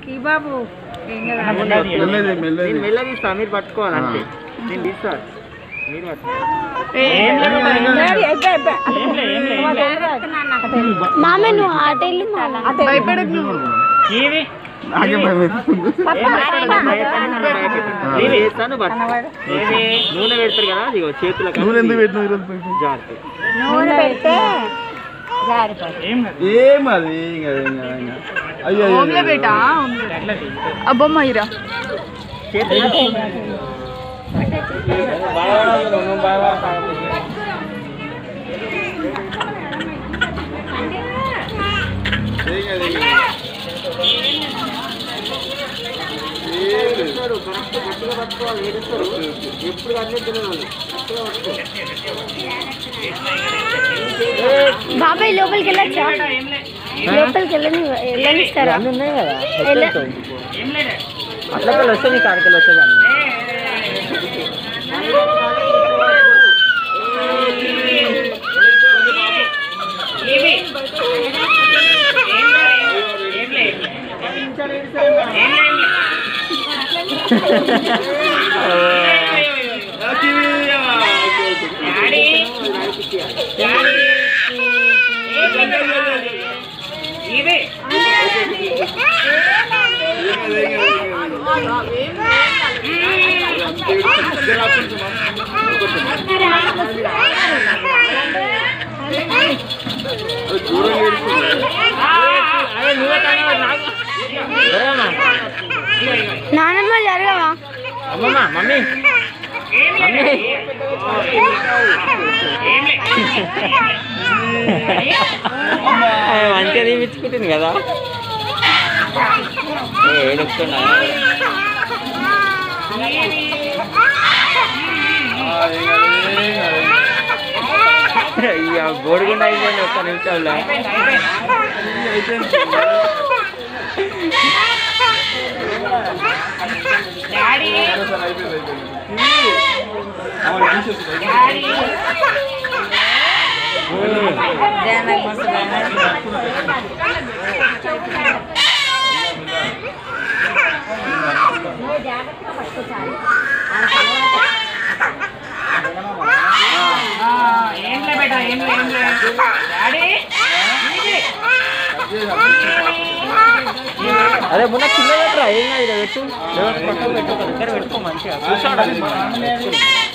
ఈ బాబు మెల్లగా తీస్తా, మీరు పట్టుకోవాలంటే నేను తీస్తా, మీరు మామ నువ్వు ఆటలు భయపడకు నువ్వు నూనె పెడతారు కదా చేతులకు నూనె పెడితే ఏమది అయ్యో బేటా అబ్బమ్మ ఇరా బాబాయ్ లోపలికి వెళ్ళచ్చా? లోపలికి వెళ్ళనిస్తారా? అట్లా వస్తే నీకు అడకలు వచ్చేదాన్ని నానమ్మ జరగవా? అమ్మమ్మా మమ్మీ మమ్మీ మంచిగా తీపించుకుంటుంది కదా ఏడుస్తున్నా అయ్యా గోడుగుండా అయిపోయింది ఒక్క నిమిషంలో అదే మొన్న కింద పెట్టరా ఏం కాదు పెట్టు పక్కన పెట్టు దగ్గర పెట్టుకో మంచిగా కూర్చోండి